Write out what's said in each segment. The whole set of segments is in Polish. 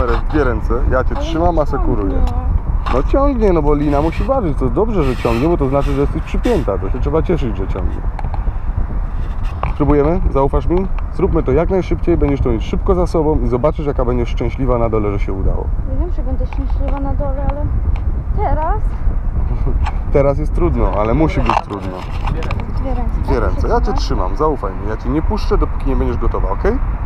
kamerę w dwie ręce, ja cię trzymam, a sekuruję. No ciągnie, no bo lina musi ważyć, to dobrze, że ciągnie, bo to znaczy, że jesteś przypięta, to się trzeba cieszyć, że ciągnie. Spróbujemy? Zaufasz mi? Zróbmy to jak najszybciej, będziesz to mieć szybko za sobą i zobaczysz, jaka będziesz szczęśliwa na dole, że się udało. Ja wiem, że będę szczęśliwa na dole, ale teraz... Teraz jest trudno, ale musi być trudno. Dwie ręce. Dwie ręce, ja cię trzymam, zaufaj mi, ja cię nie puszczę, dopóki nie będziesz gotowa, ok?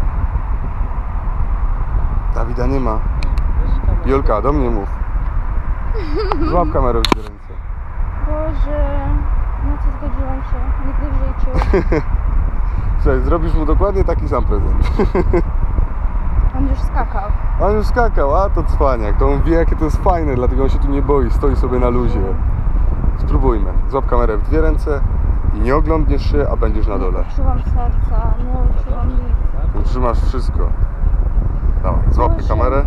Dawida nie ma. Jolka, do mnie mów. Złap kamerę w dwie ręce. Boże, na co zgodziłam się? Nigdy w życiu. Słuchaj, zrobisz mu dokładnie taki sam prezent. On już skakał. On już skakał, a to cwaniak, to on wie, jakie to jest fajne, dlatego on się tu nie boi, stoi sobie na luzie. Spróbujmy. Złap kamerę w dwie ręce i nie oglądniesz się, a będziesz na dole. Nie uczułam serca, nie uczułam nic. Utrzymasz wszystko. Dawaj, złapmy kamerę.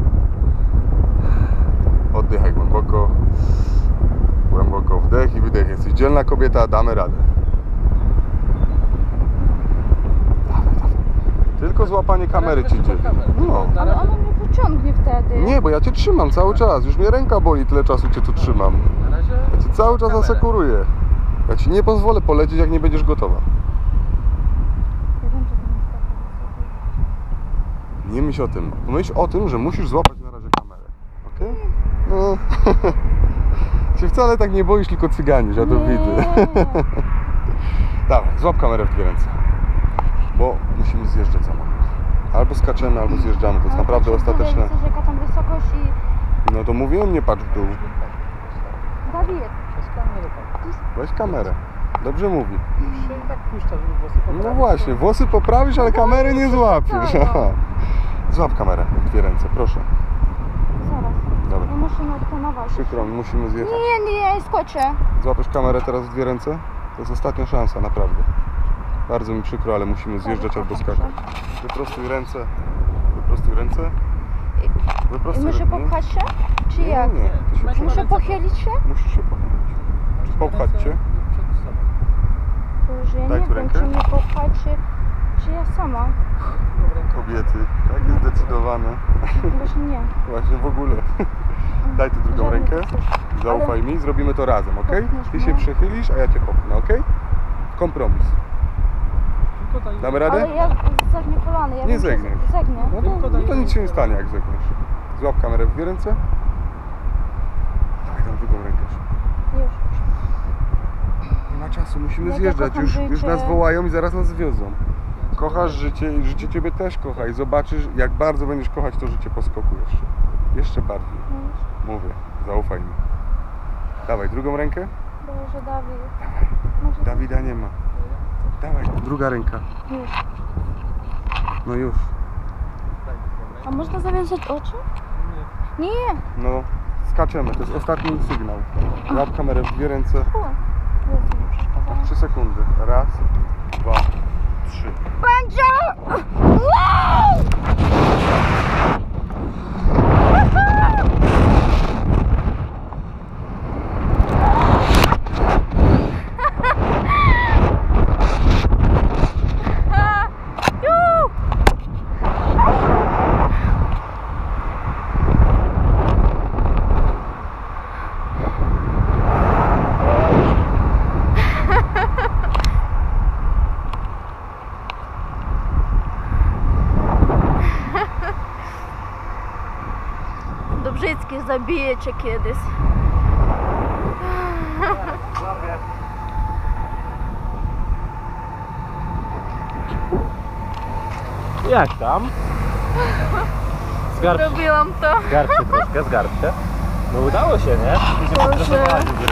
Oddychaj głęboko. Głęboko wdech i wydech. Jesteś dzielna kobieta, damy radę. Dawaj, dawaj. Tylko złapanie kamery ci dzieli. No. Ale ona mnie pociągnie wtedy. Nie, bo ja cię trzymam cały czas. Już mnie ręka boli, tyle czasu cię tu trzymam. Ja cię cały czas asekuruję. Ja ci nie pozwolę polecieć, jak nie będziesz gotowa. Ja wiem, że to nie jest Nie myśl o tym. Myśl o tym, że musisz złapać na razie kamerę. Okej? No. Się wcale tak nie boisz, tylko cyganisz, ja to widzę. Dawaj, złap kamerę w dwie ręce. Bo musimy zjeżdżać samochód. Albo skaczemy, albo zjeżdżamy. To jest naprawdę ostateczne. Wiesz, jaka tam wysokość i... No to mówiłem, nie patrz w dół. Dawid. Weź kamerę. Dobrze mówi. Się tak puszcza, żeby włosy poprawić. No właśnie, włosy poprawisz, ale kamery nie złapiesz. Złap kamerę w dwie ręce, proszę. Zaraz. Dobra. Ja muszę naotonować. Przykro mi, musimy zjechać. Nie, skoczę. Złapiesz kamerę teraz w dwie ręce? To jest ostatnia szansa, naprawdę. Bardzo mi przykro, ale musimy zjeżdżać albo skakać. Wyprostuj ręce. Wyprostuj ręce. Wyprostuj Muszę ręce. popchać się? Czy Nie, jak? nie, ty się Muszę przechyl. pochylić się? Musisz się pochylić. Czy popchać cię? Boże, ja Daj nie tu wiem, rękę. czy mnie popchać, czy ja sama. Kobiety, takie zdecydowane. Właśnie nie. Właśnie w ogóle. Daj tu drugą Żadnych rękę. coś. Zaufaj mi, zrobimy to razem, ok? Popchniesz Ty się mnie? przechylisz, a ja cię popchnę, ok? Kompromis. Damy radę? Ale ja zegnę kolany. Ja Nie wiem, że zegniesz. Zegnę. No to nic się nie stanie, jak zegniesz. Złap kamerę w dwie ręce. Dawaj tam drugą rękę. Już. Nie ma czasu, musimy Jak ja zjeżdżać. kocham Już życie. nas wołają i zaraz nas wiozą. Kochasz życie i życie ciebie też kocha i zobaczysz, jak bardzo będziesz kochać to życie po skoku jeszcze. Jeszcze bardziej. Mówię, zaufaj mi. Dawaj drugą rękę. Boże, Dawid. Dawaj. Może... Dawida nie ma. Dawaj, druga ręka. Już. No już. A można zawiązać oczy? Nie. No, skaczemy, to jest ostatni sygnał. Łap kamerę w dwie ręce. O, Jezu, mi przeszkadzało. 3 sekundy. Raz, 2, 3. Będzie! Wow! Dobrzycki zabije cię kiedyś. Jak tam? Robiłam to. Zgarb się troszkę, zgarb się. No udało się, nie? Boże.